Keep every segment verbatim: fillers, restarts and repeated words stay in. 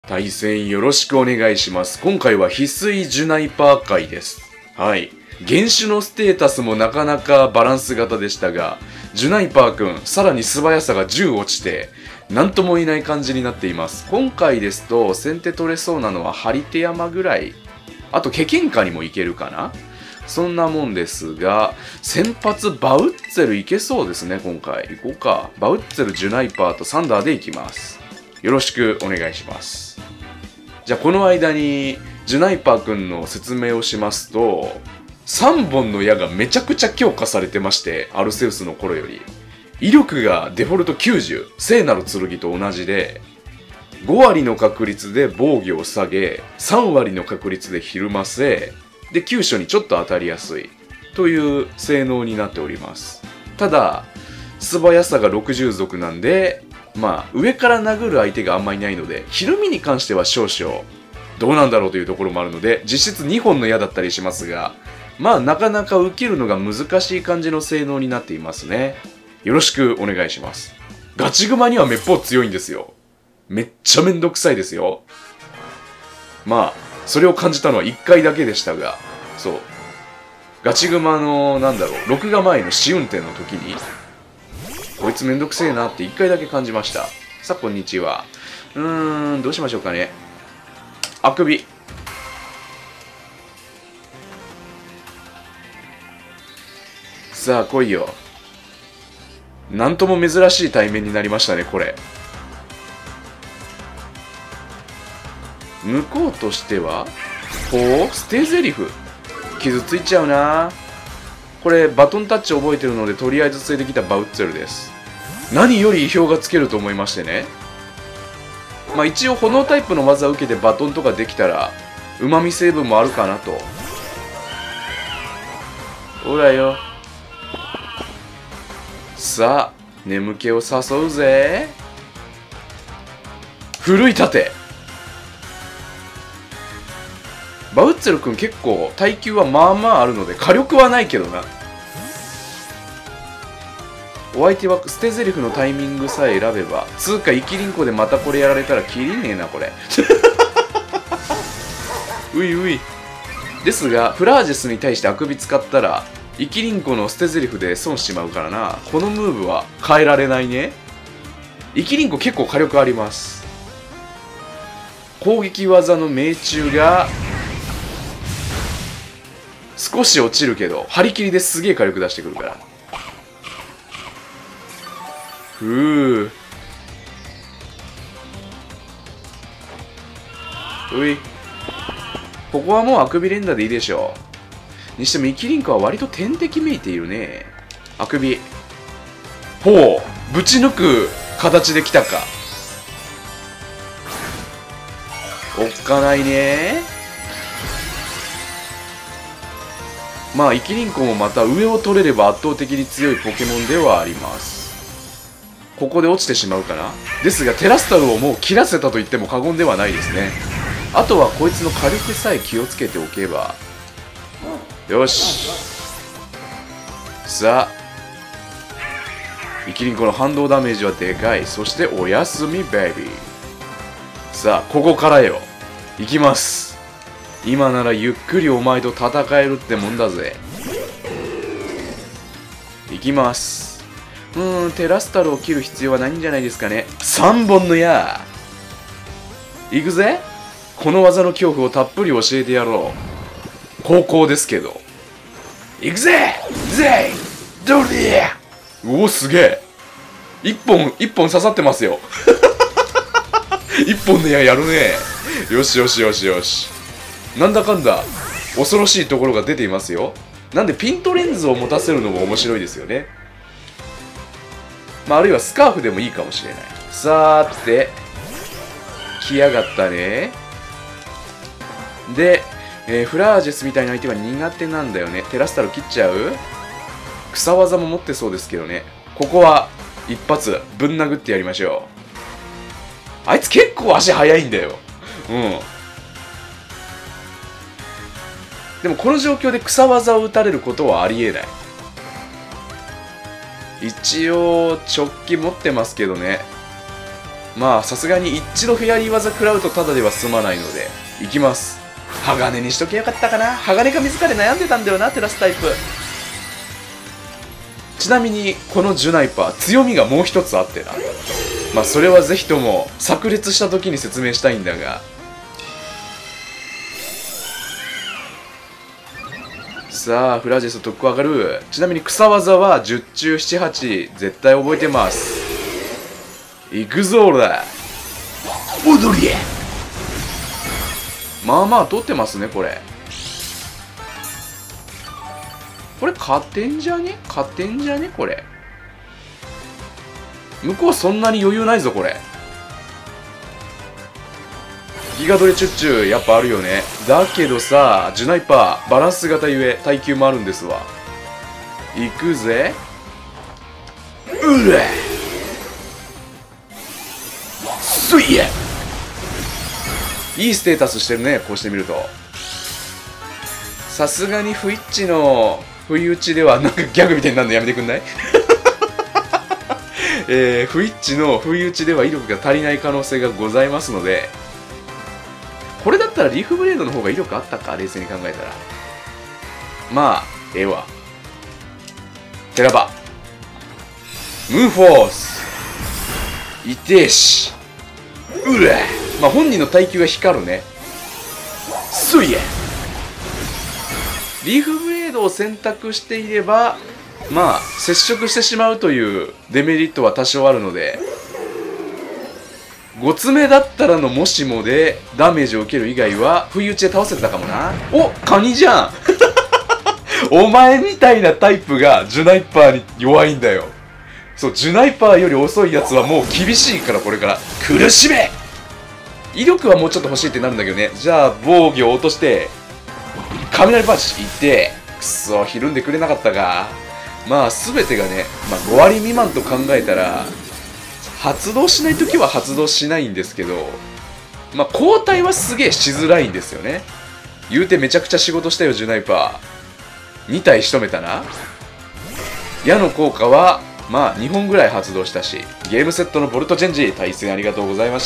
対戦よろしくお願いします。今回は翡翠ジュナイパー回です。はい。原種のステータスもなかなかバランス型でしたが、ジュナイパーくん、さらに素早さがじゅう落ちて、なんとも言えない感じになっています。今回ですと、先手取れそうなのは張り手山ぐらい。あと、ケケンカにもいけるかな？そんなもんですが、先発バウッツェルいけそうですね、今回。行こうか。バウッツェル、ジュナイパーとサンダーでいきます。よろしくお願いします。じゃあこの間にジュナイパーくんの説明をしますと、さんぼんの矢がめちゃくちゃ強化されてまして、アルセウスの頃より。威力がデフォルトきゅうじゅう、聖なる剣と同じで、ごわりの確率で防御を下げ、さんわりの確率でひるませ、で、急所にちょっと当たりやすいという性能になっております。ただ、素早さがろくじゅう属なんで、まあ、上から殴る相手があんまりいないので、ひるみに関しては少々、どうなんだろうというところもあるので、実質にほんの矢だったりしますが、まあ、なかなか受けるのが難しい感じの性能になっていますね。よろしくお願いします。ガチグマにはめっぽう強いんですよ。めっちゃめんどくさいですよ。まあ、それを感じたのはいっかいだけでしたが、そう。ガチグマの、なんだろう、録画前の試運転の時に、こいつめんどくせえなっていっかいだけ感じました。さあ、こんにちは。うーん、どうしましょうかね。あくび。さあ、来いよ。なんとも珍しい対面になりましたね、これ。向こうとしては、ほう、捨てゼリフ。傷ついちゃうな。これ、バトンタッチ覚えてるので、とりあえず連れてきたバウッツェルです。何より意表がつけると思いましてね。まあ一応炎タイプの技を受けてバトンとかできたら、旨味成分もあるかなと。ほらよ。さあ、眠気を誘うぜ。奮い立て。バウッツェル君結構耐久はまあまああるので火力はないけどな。お相手は捨て台詞のタイミングさえ選べば、つうかイキリンコでまたこれやられたらキリねえなこれ。ういうい。ですがフラージェスに対してあくび使ったらイキリンコの捨て台詞で損しちまうからな。このムーブは変えられないね。イキリンコ結構火力あります。攻撃技の命中が少し落ちるけど張り切りですげえ火力出してくるから。ふう。うい。ここはもうあくび連打でいいでしょう。にしてもイキリンコは割と天敵めいているね。あくび。ほう。ぶち抜く形できたか。おっかないね。まあイキリンコもまた上を取れれば圧倒的に強いポケモンではあります。ここで落ちてしまうかな。ですがテラスタルをもう切らせたと言っても過言ではないですね。あとはこいつの火力さえ気をつけておけば。よし。さあイキリンコの反動ダメージはでかい。そしておやすみベイビー。さあここからよ。いきます。今ならゆっくりお前と戦えるってもんだぜ。いきます。うーん、テラスタルを切る必要はないんじゃないですかね。さんぼんの矢。いくぜ。この技の恐怖をたっぷり教えてやろう。高校ですけど。いくぜぜいどれ。おお、すげえ。一本、一本刺さってますよ。一本の矢やるね。よしよしよしよし。なんだかんだ恐ろしいところが出ていますよ。なんでピントレンズを持たせるのも面白いですよね。まあ、あるいはスカーフでもいいかもしれない。さーて来やがったね。で、えー、フラージェスみたいな相手は苦手なんだよね。テラスタル切っちゃう。草技も持ってそうですけどね。ここは一発ぶん殴ってやりましょう。あいつ結構足速いんだよ。うん。でもこの状況で草技を打たれることはありえない。一応直帰持ってますけどね。 まあさすがに一度フェアリー技食らうとただでは済まないのでいきます。鋼にしときゃよかったかな。鋼か水かで悩んでたんだよな、テラスタイプ。ちなみにこのジュナイパー強みがもう一つあってな。まあそれはぜひとも炸裂した時に説明したいんだが、さあフラジェス特攻上がる。ちなみに草技はじゅう中ななはち絶対覚えてます。いくぞーら、踊り。まあまあ通ってますね。これこれ勝てんじゃね勝てんじゃねこれ。向こうそんなに余裕ないぞこれ。ギガドレチュッチュやっぱあるよね。だけどさ、ジュナイパーバランス型ゆえ耐久もあるんですわ。いくぜ。うれすいえ、いいステータスしてるね。こうしてみるとさすがにフイッチの不意打ちではなんかギャグみたいになるのやめてくんないえー、フイッチの不意打ちでは威力が足りない可能性がございますので、これだったらリーフブレードの方が威力あったか、冷静に考えたら。まあええわ。テラバムーフォースいてえし、うれ。まあ本人の耐久が光るね。すいえ、リーフブレードを選択していればまあ接触してしまうというデメリットは多少あるので、ごつめだったらのもしもでダメージを受ける以外は不意打ちで倒せてたかもな。お、カニじゃんお前みたいなタイプがジュナイパーに弱いんだよ。そう、ジュナイパーより遅いやつはもう厳しいから、これから苦しめ。威力はもうちょっと欲しいってなるんだけどね。じゃあ防御を落として雷パンチいって、くそひるんでくれなかったか。まあ全てがね、まあ、ご割未満と考えたら発動しないときは発動しないんですけど、まあ交代はすげえしづらいんですよね。言うてめちゃくちゃ仕事したよジュナイパー。に体仕留めたな。矢の効果はまあにほんぐらい発動したし、ゲームセットのボルトチェンジ対戦ありがとうございました。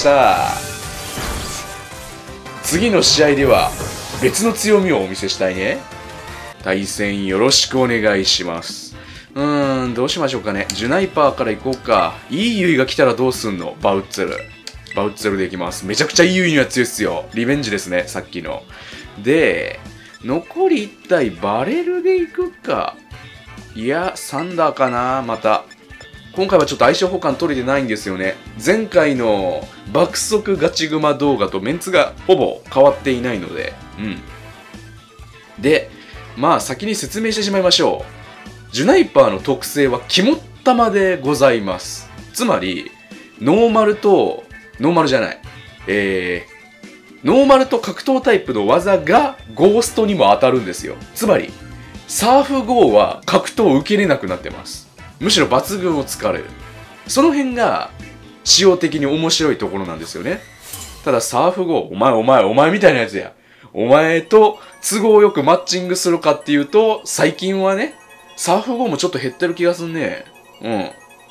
次の試合では別の強みをお見せしたいね。対戦よろしくお願いします。うーん、どうしましょうかね。ジュナイパーから行こうか。いいユイが来たらどうすんの。バウッツェル。バウッツェルでいきます。めちゃくちゃいいユイには強いっすよ。リベンジですね、さっきの。で、残りいち体バレルでいくか。いや、サンダーかな、また。今回はちょっと相性補完取れてないんですよね。前回の爆速ガチグマ動画とメンツがほぼ変わっていないので、うん。で、まあ先に説明してしまいましょう。ジュナイパーの特性は肝っ玉でございます。つまり、ノーマルと、ノーマルじゃない。えー、ノーマルと格闘タイプの技がゴーストにも当たるんですよ。つまり、サーフゴーは格闘を受けれなくなってます。むしろ抜群を突かれる。その辺が仕様的に面白いところなんですよね。ただサーフゴー、お前お前お前みたいなやつや。お前と都合よくマッチングするかっていうと、最近はね、サーフゴーもちょっと減ってる気がすんね。うん。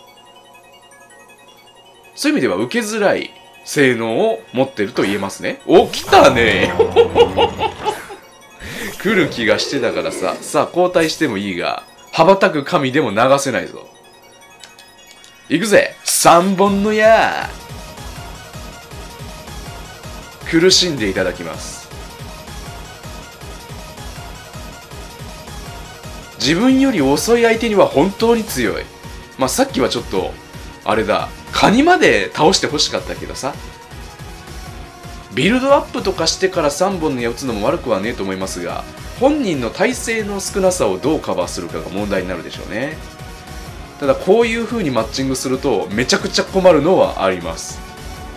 そういう意味では受けづらい性能を持ってると言えますね。お、来たね来る気がしてたからさ。さあ、交代してもいいが、羽ばたく神でも流せないぞ。いくぜ、三本の矢。苦しんでいただきます。自分より遅い相手には本当に強い。まあさっきはちょっとあれだ、カニまで倒してほしかったけどさ、ビルドアップとかしてからさんぼんの矢打つのも悪くはねえと思いますが、本人の耐性の少なさをどうカバーするかが問題になるでしょうね。ただこういう風にマッチングするとめちゃくちゃ困るのはあります。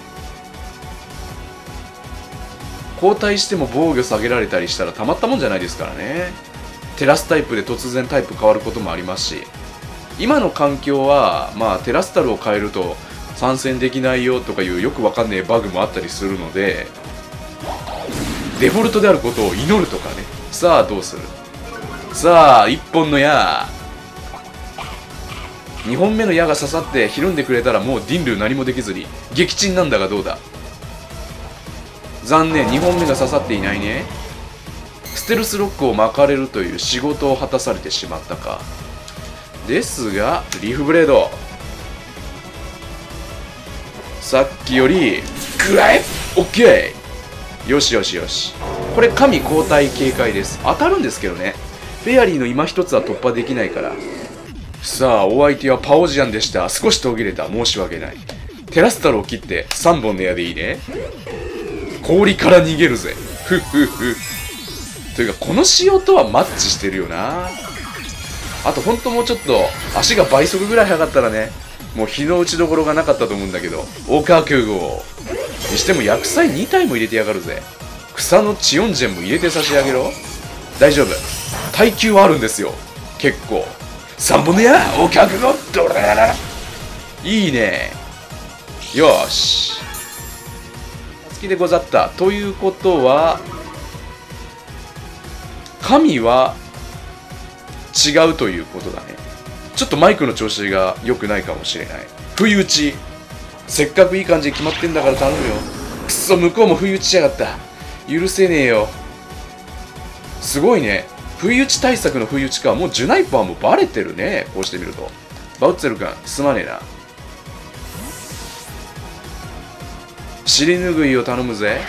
交代しても防御下げられたりしたらたまったもんじゃないですからね。テラスタイプで突然タイプ変わることもありますし、今の環境はまあテラスタルを変えると参戦できないよとかいうよくわかんねえバグもあったりするので、デフォルトであることを祈るとかね。さあどうする。さあ一本の矢。 にほんめの矢が刺さってひるんでくれたらもうディンルー何もできずに撃沈なんだがどうだ。残念、にほんめが刺さっていないね。ステルスロックを巻かれるという仕事を果たされてしまったか。ですがリーフブレード、さっきよりグライオッケー。よしよしよし、これ神交代警戒です。当たるんですけどね、フェアリーの今一つは突破できないから。さあお相手はパオジアンでした。少し途切れた、申し訳ない。テラスタルを切ってさんぼんの矢でいいね。氷から逃げるぜ。ふふふ。というかこの仕様とはマッチしてるよな。あとほんともうちょっと足が倍速ぐらい速かったらね、もう日の打ちどころがなかったと思うんだけど。お覚悟にしても薬剤に体も入れてやがるぜ。草のチオンジェンも入れて差し上げろ。大丈夫、耐久はあるんですよ結構。さんぼんの矢お覚悟ドラララ。いいね。よーし、好きでござった。ということは神は違うということだね。ちょっとマイクの調子が良くないかもしれない。不意打ち、せっかくいい感じで決まってんだから頼むよ。くっそ、向こうも不意打ちしやがった。許せねえよ。すごいね、不意打ち対策の不意打ちか。もうジュナイパーもバレてるね、こうしてみると。バウッツェル君すまねえな。尻拭いを頼むぜ。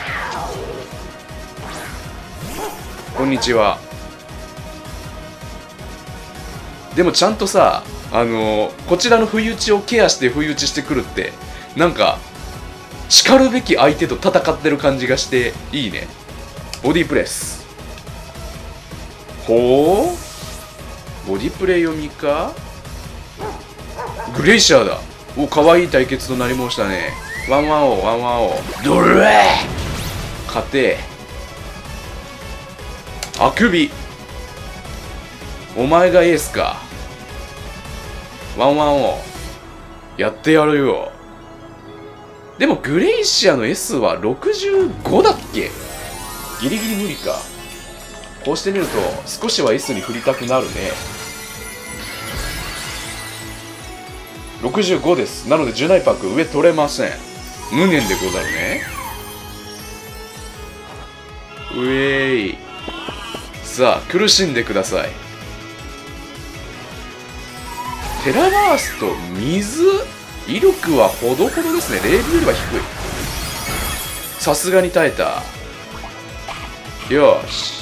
こんにちは。でもちゃんとさ、あのー、こちらの不意打ちをケアして不意打ちしてくるって、なんか叱るべき相手と戦ってる感じがしていいね。ボディープレス。ほう、ボディプレイ読みか。グレイシャーだ。お、かわいい対決となりましたね。ワンワンオーワンワンオードレー勝て。あくび、お前がエースか。ワンワンオーやってやるよ。でもグレイシアの S はろくじゅうごだっけ。ギリギリ無理か。こうしてみると少しは S に振りたくなるね。ろくじゅうごです。なのでジュナイパーク上取れません。無念でござるね。うえーい。さあ苦しんでください。テラバースト水威力はほどほどですね。レールよりは低い。さすがに耐えた。よし、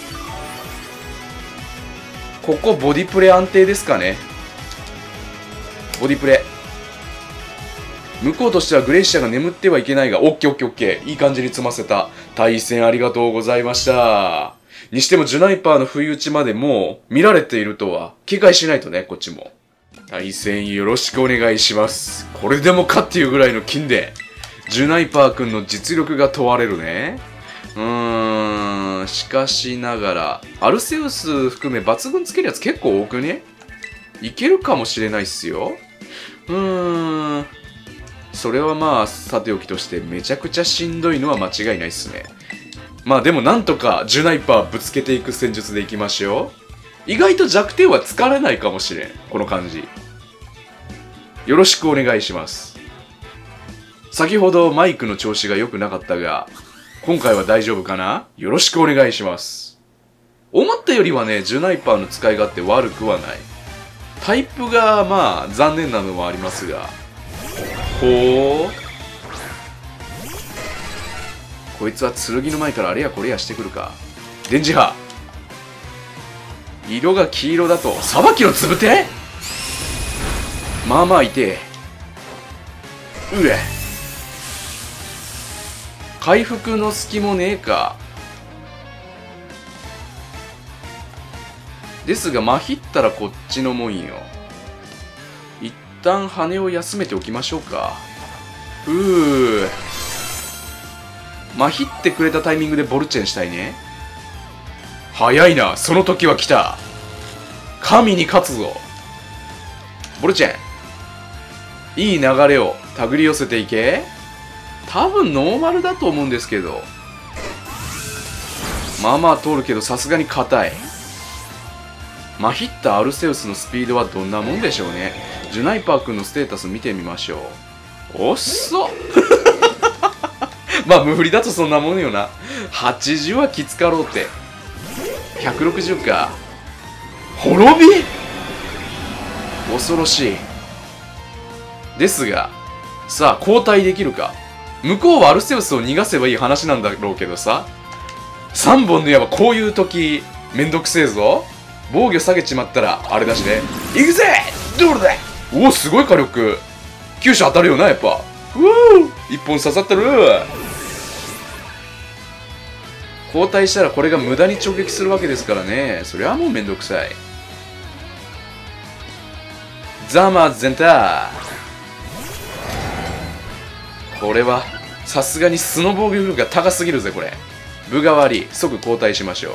ここボディプレ安定ですかね。ボディプレ、向こうとしてはグレイシアが眠ってはいけないが、オッケーオッケーオッケー、いい感じに積ませた。対戦ありがとうございました。にしてもジュナイパーの不意打ちまでもう見られているとは警戒しないとね、こっちも。対戦よろしくお願いします。これでもかっていうぐらいの金でジュナイパー君の実力が問われるね。うーん、しかしながらアルセウス含め抜群つけるやつ結構多くね。いけるかもしれないっすよ。うーん、それはまあさておきとしてめちゃくちゃしんどいのは間違いないっすね。まあでもなんとかジュナイパーぶつけていく戦術でいきましょう。意外と弱点は疲れないかもしれん、この感じ。よろしくお願いします。先ほどマイクの調子が良くなかったが、今回は大丈夫かな。よろしくお願いします。思ったよりはね、ジュナイパーの使い勝手悪くはない。タイプがまあ残念なのもありますが、ほう、こいつは剣の前からあれやこれやしてくるか。電磁波、色が黄色だとさばきのつぶて、まあまあ痛え。うえ、回復の隙もねえか。ですがまひったらこっちのもんよ。一旦羽を休めておきましょうか。うー、まひってくれたタイミングでボルチェンしたいね。早いな、その時は来た。神に勝つぞ。ボルチェン、いい流れを手繰り寄せていけ。多分ノーマルだと思うんですけど、まあまあ通るけどさすがに硬い。まひったアルセウスのスピードはどんなもんでしょうね。 ジュナイパー君のステータス見てみましょう。おっそまあ無振りだとそんなもんよな。はちじゅうはきつかろうって。ひゃくろくじゅうか。滅び恐ろしい。ですが、さあ交代できるか。向こうはアルセウスを逃がせばいい話なんだろうけどさ、さんぼんの矢はこういう時めんどくせえぞ。防御下げちまったらあれだしね。行くぜどれだ。おお、すごい火力。急所当たるよな、やっぱ。うお、一本刺さってる。交代したらこれが無駄に直撃するわけですからね。それはもうめんどくさい。ザマゼンター。これはさすがに素の防御力が高すぎるぜ。これ分が悪い。即交代しましょう。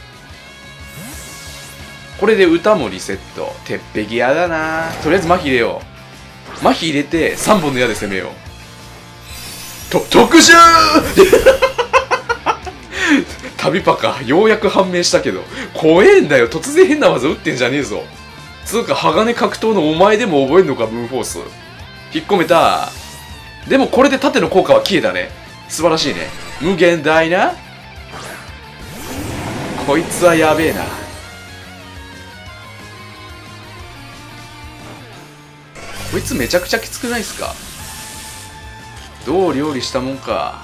これで歌もリセット。鉄壁嫌だな。とりあえず麻痺入れよう。麻痺入れてさんぼんの矢で攻めよう。と特殊旅パか。ようやく判明したけど怖えんだよ。突然変な技打ってんじゃねえぞ。つうか鋼格闘のお前でも覚えんのか。ムーンフォース引っ込めた。でもこれで盾の効果は消えたね。素晴らしいね。無限大な。こいつはやべえな。こいつめちゃくちゃきつくないっすか。どう料理したもんか。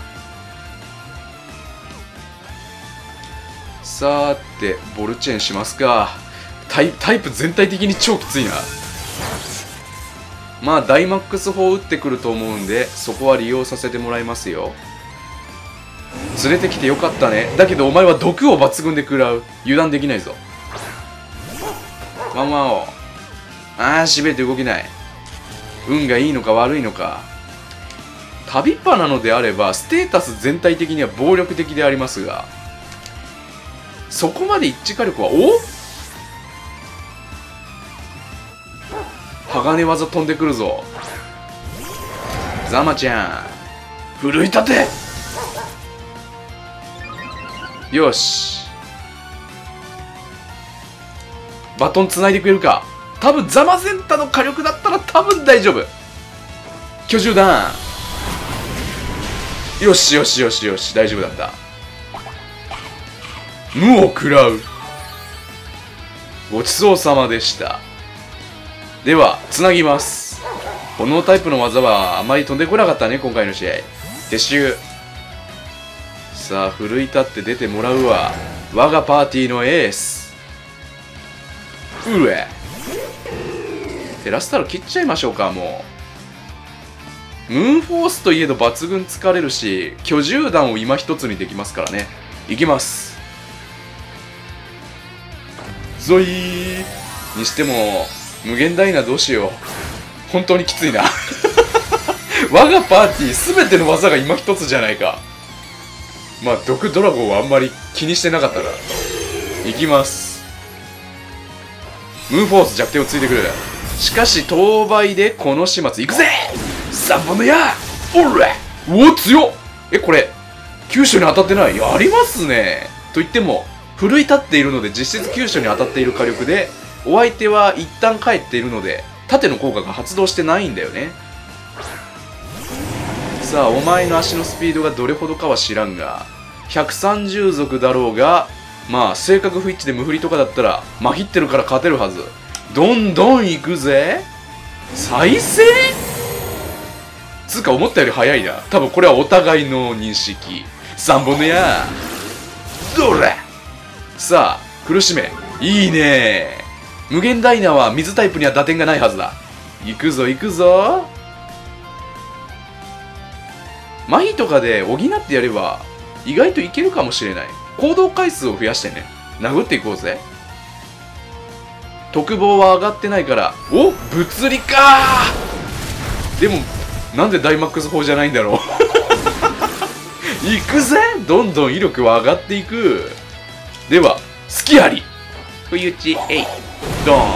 さーてボルチェンしますか。タイ、タイプ全体的に超きついな。まあダイマックス砲打ってくると思うんで、そこは利用させてもらいますよ。連れてきてよかったね。だけどお前は毒を抜群で食らう。油断できないぞ。ワンワンを。ああ、しびれて動けない。運がいいのか悪いのか。旅っぱなのであればステータス全体的には暴力的でありますが、そこまで一致火力は。お鋼技飛んでくるぞ。ザマちゃん奮い立て。よし、バトンつないでくれるか。多分ザマゼンタの火力だったら多分大丈夫。居住弾。よしよしよしよし、大丈夫だった。無を食らう。ごちそうさまでした。ではつなぎます。炎タイプの技はあまり飛んでこなかったね、今回の試合。撤収。さあ奮い立って出てもらうわ。我がパーティーのエース。うえテラスタロ切っちゃいましょうか。もうムーンフォースといえど抜群疲れるし、居住弾を今一つにできますからね。いきます。ゾイーにしても無限ダイナどうしよう。本当にきついな我がパーティー全ての技が今一つじゃないか。まあ毒ドラゴンはあんまり気にしてなかったな。いきます。ムーンフォース弱点をついてくる。しかし当倍でこの始末いくぜ。さんぼんの矢。おらおお強っ。えこれ急所に当たってない。やりますね。と言っても奮い立っているので実質急所に当たっている火力で、お相手は一旦帰っているので盾の効果が発動してないんだよね。さあお前の足のスピードがどれほどかは知らんがひゃくさんじゅう族だろうが、まあ正確不一致で無振りとかだったらまひってるから勝てるはず。どんどん行くぜ。再生つうか思ったより早いな。多分これはお互いの認識。さんぼんの矢。どれさあ苦しめ。いいね。無限ダイナは水タイプには打点がないはずだ。行くぞ行くぞ。麻痺とかで補ってやれば意外といけるかもしれない。行動回数を増やしてね。殴っていこうぜ。特防は上がってないから。お物理かー。でもなんでダイマックス砲じゃないんだろう行くぜ。どんどん威力は上がっていく。では隙あり不意打ちえいドーン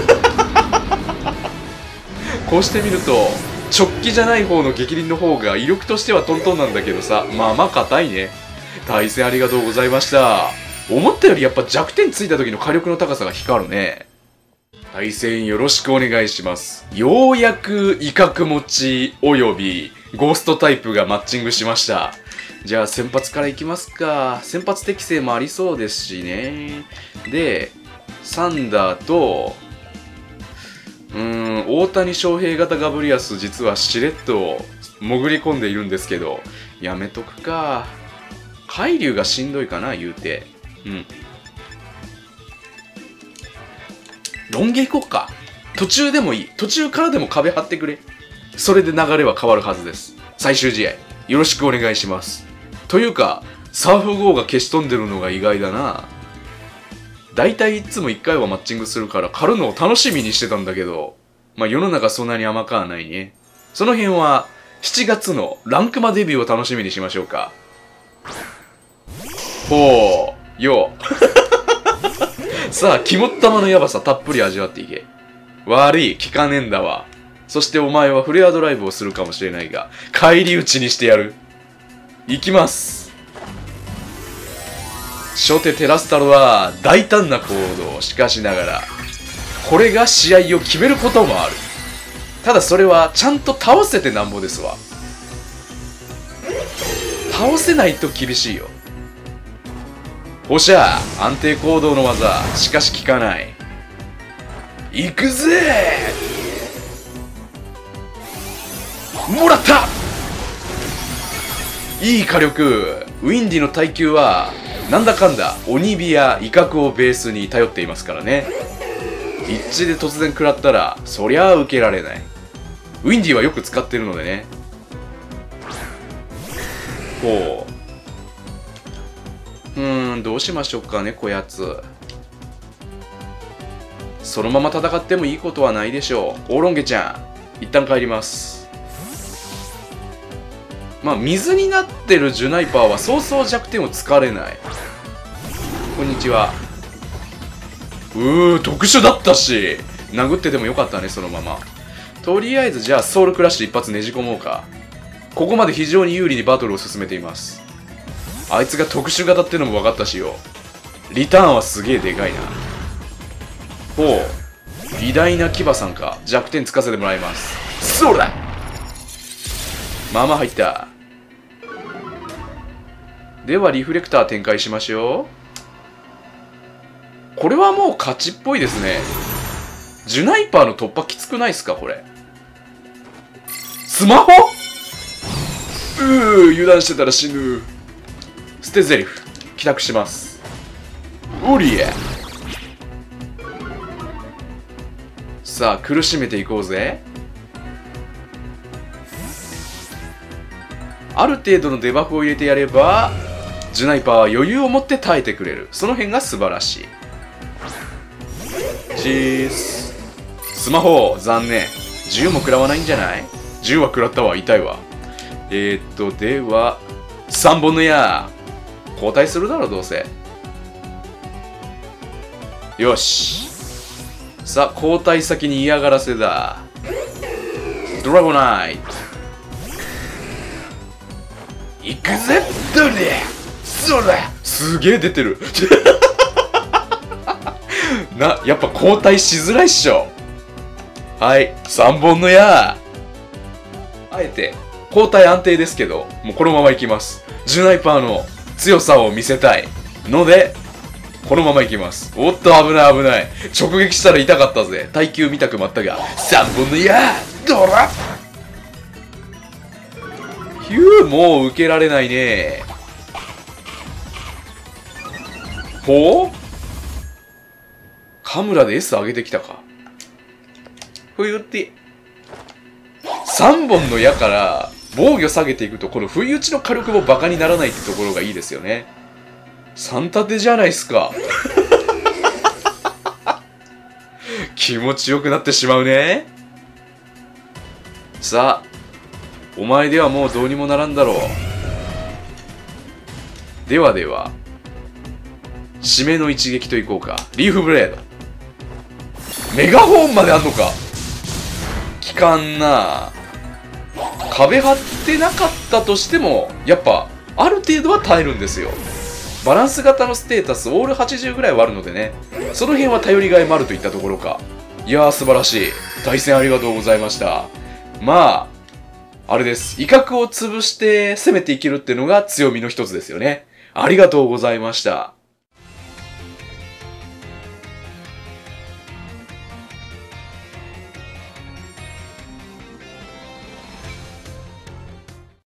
こうしてみると直帰じゃない方の激鱗の方が威力としてはトントンなんだけどさ、まあまあ硬いね。対戦ありがとうございました。思ったよりやっぱ弱点ついた時の火力の高さが光るね。 対戦よろしくお願いします。ようやく威嚇持ちおよびゴーストタイプがマッチングしました。じゃあ先発からいきますか。先発適性もありそうですしね。で、サンダーと、うーん、大谷翔平型ガブリアス実はしれっと潜り込んでいるんですけど、やめとくか。海流がしんどいかな、言うて。うん。ロン毛行こっか。途中でもいい。途中からでも壁張ってくれ。それで流れは変わるはずです。最終試合、よろしくお願いします。というか、サーフゴーが消し飛んでるのが意外だな。だいたいいつもいっかいはマッチングするから狩るのを楽しみにしてたんだけど、まあ世の中そんなに甘くはないね。その辺はしちがつのランクマデビューを楽しみにしましょうか。ほう、よう。さあ、肝っ玉のヤバさたっぷり味わっていけ。悪い、聞かねえんだわ。そしてお前はフレアドライブをするかもしれないが、返り討ちにしてやる。いきます。初手テラスタロは大胆な行動をしかしながら、これが試合を決めることもある。ただそれはちゃんと倒せてなんぼですわ。倒せないと厳しいよ。おっしゃ、安定行動の技、しかし効かない。行くぜー、もらった。いい火力。ウィンディの耐久はなんだかんだ鬼火や威嚇をベースに頼っていますからね。一致で突然食らったらそりゃあ受けられない。ウィンディはよく使ってるのでね。ほう。うーん、どうしましょうかね、こやつ。そのまま戦ってもいいことはないでしょう。オーロンゲちゃん、一旦帰ります。まあ、水になってるジュナイパーはそうそう弱点を突かれない。こんにちは。うー、特殊だったし、殴っててもよかったね、そのまま。とりあえず、じゃあ、ソウルクラッシュ一発ねじ込もうか。ここまで非常に有利にバトルを進めています。あいつが特殊型ってのも分かったしよ。リターンはすげえでかいな。ほう。偉大なキバさんか。弱点つかせてもらいます。そうだ。まあまあ入った。ではリフレクター展開しましょう。これはもう勝ちっぽいですね。ジュナイパーの突破きつくないっすかこれ。スマホ？うー、油断してたら死ぬ。捨てゼリフ帰宅します。おりえ。さあ苦しめていこうぜ。ある程度のデバフを入れてやればジュナイパーは余裕を持って耐えてくれる。その辺が素晴らしい。チース。スマホ残念。銃も食らわないんじゃない？銃は食らったわ。痛いわ。えー、っとではさんぼんの矢交代するだろうどうせ。よし。さあ交代先に嫌がらせだ。ドラゴナイト行くぜ。どれそれすげえ出てるな、やっぱ交代しづらいっしょ。はいさんぼんの矢。あえて交代安定ですけどもうこのままいきます。ジュナイパーの強さを見せたいのでこのままいきます。おっと危ない危ない。直撃したら痛かったぜ。耐久見たくまったがさんぼんの矢ドラ。ヒュー、もう受けられないね。ほう、カムラで エス 上げてきたか。ふゆってさんぼんの矢から防御下げていくとこの不意打ちの火力もバカにならないってところがいいですよね。さん立てじゃないっすか気持ちよくなってしまうね。さあお前ではもうどうにもならんだろう。ではでは締めの一撃といこうか。リーフブレード。メガホーンまであんのか。効かんな。壁張ってなかったとしてもやっぱある程度は耐えるんですよ。バランス型のステータスオールはちじゅうぐらいはあるのでね、その辺は頼りがいもあるといったところか。 いやー素晴らしい。対戦ありがとうございました。まあ、あれです。威嚇を潰して攻めていけるっていうのが強みの一つですよね。ありがとうございました。